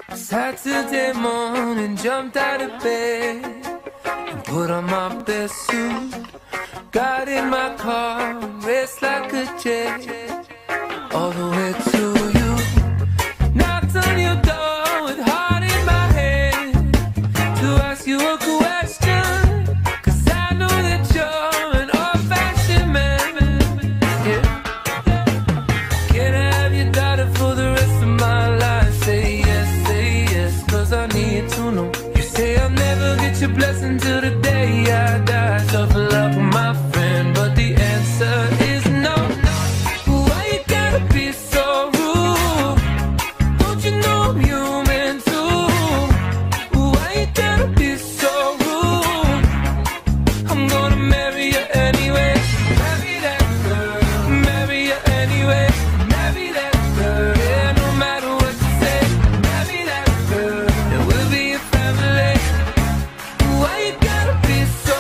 Saturday morning, jumped out of bed and put on my best suit. Got in my car, raced like a jet all the way to you. Knocked on your door with heart in my head to ask you a question, 'cause I know that you're an old-fashioned man. Yeah. Can I have your daughter for the rest of my life? Say yes, 'cause I need to know. You say I'll never get your blessing till the day I die. Tough luck, my friend, but the answer is no. Why you gotta be so rude? Don't you know I'm human too? Why you gotta be so rude? I'm gonna marry you anyway. Marry that girl. Marry you anyway. Marry that girl. Yeah, no matter what you say. Marry that girl. And we'll be a family. Why you gotta be so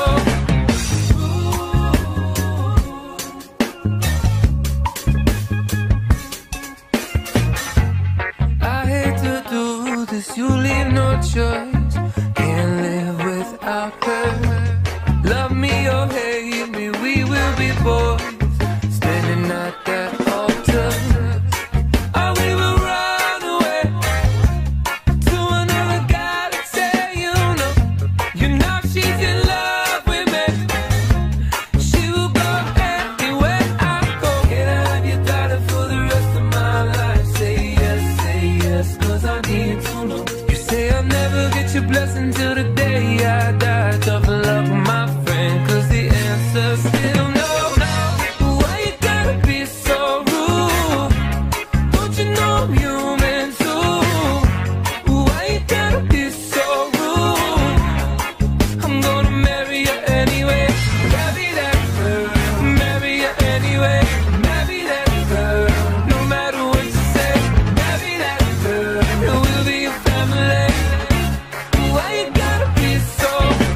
I hate to do this, you leave no choice. Can't live without her. Love me or hate me, we will be boys standing at that altar. Or we will run away to another guy that say you know she's in love with me. She will go anywhere I go. Can I have your daughter for the rest of my life? Say yes, 'cause I need to know. You say I'll never get your blessing till the day I die. Tough luck, my friend, 'cause the answer's still no. Why you gotta be so rude? Don't you know I'm human too? Why you gotta be so rude? I'm gonna marry you anyway. Marry that girl. Marry you anyway. Marry that girl. No matter what you say. Marry that girl. And we'll be a family. Why you gotta be so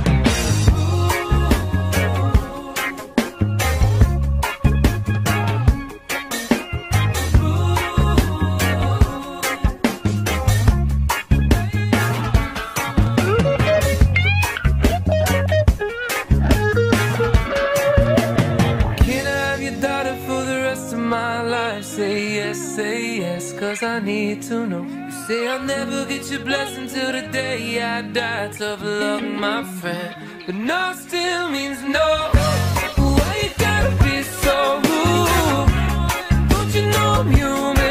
Can I have your daughter for the rest of my life? Say yes, 'cause I need to know. You say I'll never get your blessing till the day I die. Tough luck, my friend, but no still means no. Why you gotta be so rude? Don't you know I'm human?